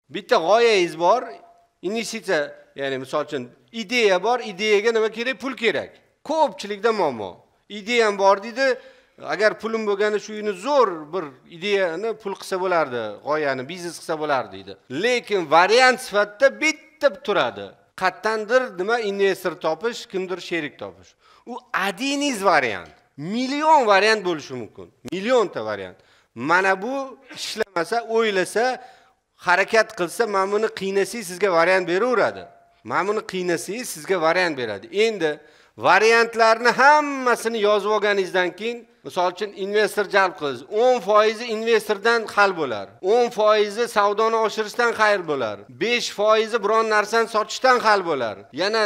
Bitta g'oyangiz bor, investitsiya, ya'ni misol uchun ideya bor, ideyaga nima kerak? Pul kerak. Ko'pchilikda muammo. Ideyam bor deydi, agar pulim bo'lganda shu uyni zo'r bir ideyani pul qilsa bo'lardi, g'oyani biznes qilsa bo'lardi deydi. Lekin variant sifatida bitta turadi. Qattandir nima investor topish, kimdir sherik topish. U adiniz variant. Million variant bo'lishi mumkin. Millionta variant. Mana bu ishlamasa, o'ylasa, harakat qilsa, men buni qiynasang sizga variant beraveradi. Men buni qiynasang sizga variant beradi. Endi variantlarni hammasini yozib olganingizdan keyin, misol uchun investor jalb qilasiz. 10% investordan hal bo'lar. 10% savdoni oshirishdan xayr bo'lar. 5% biron narsani sotishdan hal bo'lar. Yana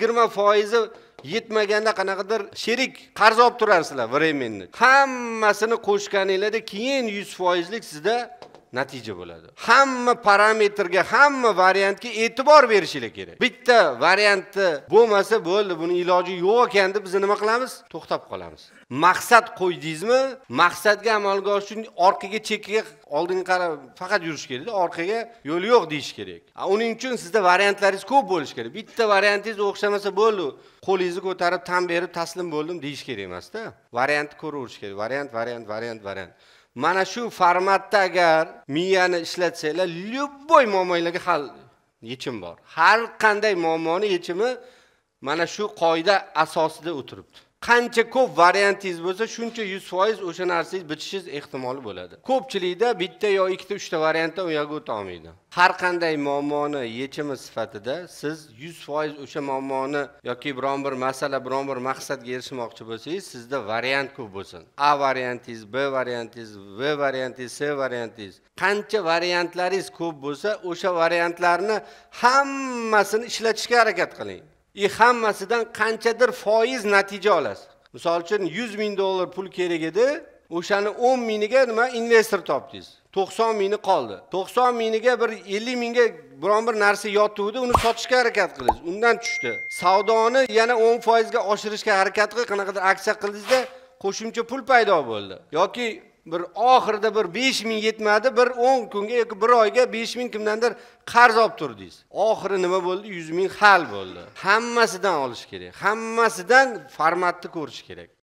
20% yetmaganda qanaqadir sherik qarz olib turasizlar временni. Hammasini qo'shganingizda keyin 100%lik sizda natija bo'ladi. Hamma parametrga, hamma variantga e'tibor berishingiz kerak. Bitta variantni bo'lmasa bo'ldi, buni iloji yo'q ekan deb biz nima qilamiz? To'xtab qolamiz. Maqsad qo'ydingizmi? Maqsadga amalga oshirish uchun orqaga, chekkaga, oldinga qarab faqat yurish kerak, orqaga yo'l yo'q deyish kerak. Uning uchun sizda variantlaringiz ko'p bo'lish kerak. Bitta variantingiz o'xshamasa bo'ldi, qo'lingizni ko'tarib, tan berib, taslim bo'ldim deyish kerak emas-da. Variantni ko'raverish kerak. Variant. Mana shu formatda agar miyani ishlatsanglar, любой muammolarga yechim bor. Har qanday muammoni yechimi mana shu qoida asosida o'tiribdi. Qancha ko'p variantingiz bo'lsa, shuncha 100% o'sha narsangiz bitishingiz ehtimoli bo'ladi. Ko'pchilikda bitta yo ikkita, uchta variantda u yerga o'ta olmaydi. Har qanday muammoni yechimi sifatida siz 100% o'sha muammoni yoki biron bir masala, biron bir maqsadga erishmoqchi bo'lsangiz, sizda variant ko'p bo'lsin. A variantingiz, B variantingiz, V variantingiz, C variantingiz. Qancha variantlaringiz ko'p bo'lsa, o'sha variantlarni hammasini ishlatishga harakat qiling. Hammasidan qanchadir foiz natija olasiz. Misol uchun 100 ming dollar pul kerak edi, o'shani 10 mingiga nima investor topdingiz. 90 mingi qoldi. 90 mingiga bir 50 mingga biron bir narsa yotuvdi, uni sotishga harakat qildingiz. Undan tushdi. Savdoni yana 10% ga oshirishga harakat qilib, qanaqadir aksiya qildingizda qo'shimcha pul paydo bo'ldi. Yoki bir oxirida bir 5 ming yetmadi, bir 10 kunga yoki bir oyga 5 ming kimdandir qarz olib turdingiz. Oxiri nima bo'ldi? 100 ming hal bo'ldi. Hammasidan olish kerak. Hammasidan formatni ko'rish kerak.